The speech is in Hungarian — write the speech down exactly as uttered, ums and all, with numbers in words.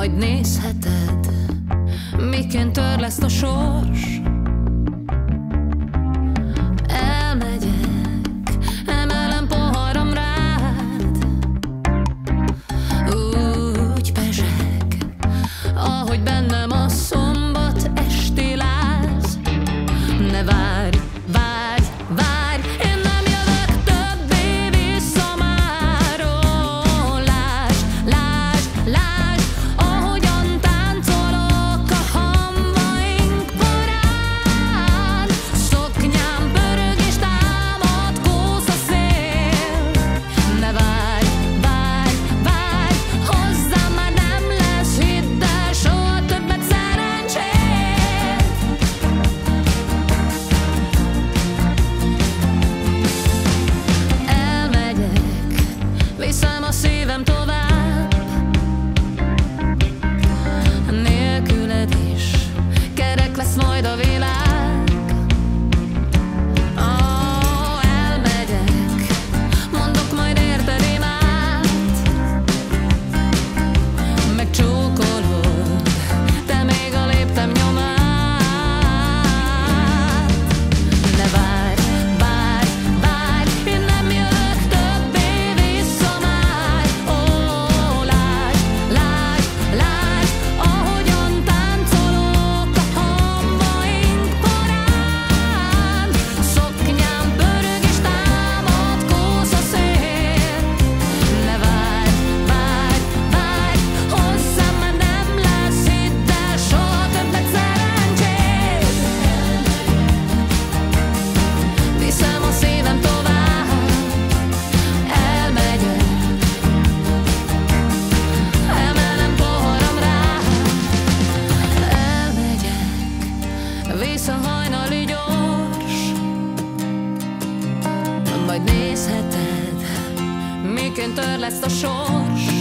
majd nézheted, miként törleszt a sors. Elmegyek, emelem poharam rád, úgy pezseg, ahogy bennem a szombat esti láz. Ne várj, várj, várj, én nem jövök többé vissza már. Ó, lásd, lásd, lásd, ahogyan táncolok a hamvaink porán. Szoknyám pörög és támad kósz a szél. Ne várj, várj, várj, hozzám már nem lesz, hidd el, soha többet szerencsét. Elmegyek, viszem a szívem tovább, nélküled is kerek lesz majd a világ. Ó, elmegyek, mondok majd érted imát, megcsókolod, te még a léptem nyomát. Ne várj, várj, várj, én nem jövök többé vissza már. Ó, lásd, lásd, lásd, ahogyan táncolok a hamvaink porán. Szoknyám pörög és támad kósz a szél. Ne várj, várj, várj, hozzám már nem lesz, hidd el, soha többet szerencsét. Viszem a szívem tovább, elmegyek, emelem poharam rád. Elmegyek, visz a hajnali gyors, majd nézheted, miként törleszt a sors.